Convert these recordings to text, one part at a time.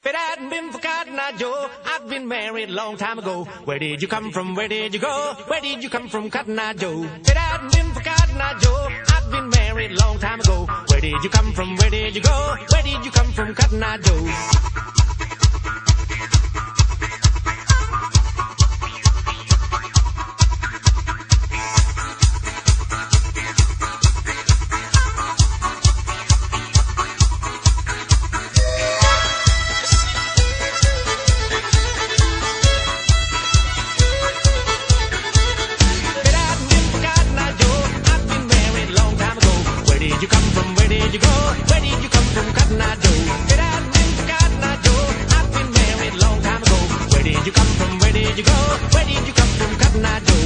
If it hadn't been for Cotton Eye Joe, I'd been married a long time ago. Where did you come from? Where did you go? Where did you come from, Cotton Eye Joe? If it hadn't been for Cotton Eye Joe, I'd been married a long time ago. Where did you come from? Where did you go? Where did you come from, Cotton Eye Joe? Where did you come from? Where did you go? Where did you come from, Cotton Eye Joe? It hadn't been for Cotton Eye Joe, I've been married a long time ago. Where did you come from? Where did you go? Where did you come from, Cotton Eye Joe?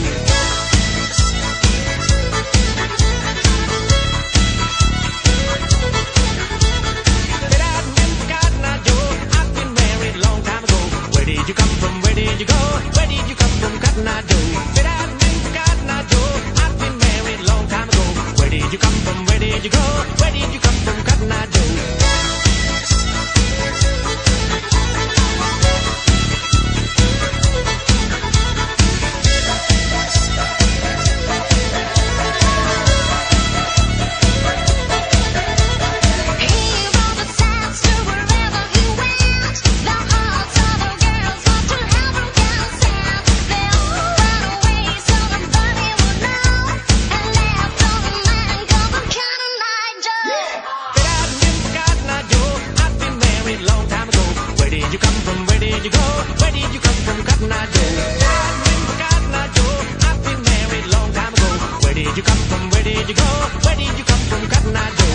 It hadn't been for Cotton Eye Joe, I've been married a long time ago. Where did you come from? Where did you go? Where did you come from, Cotton Eye Joe? It hadn't been for Cotton Eye Joe, I've been married a long time ago. Where did you come from? Where did you go? Where did you come from, Cotton Eye Joe? Where did you come from? Where did you go? Where did you come from, Cotton Eye Joe? I've been for Cotton Eye Joe, I've been married a long time ago. Where did you come from? Where did you go? Where did you come from, Cotton Eye Joe?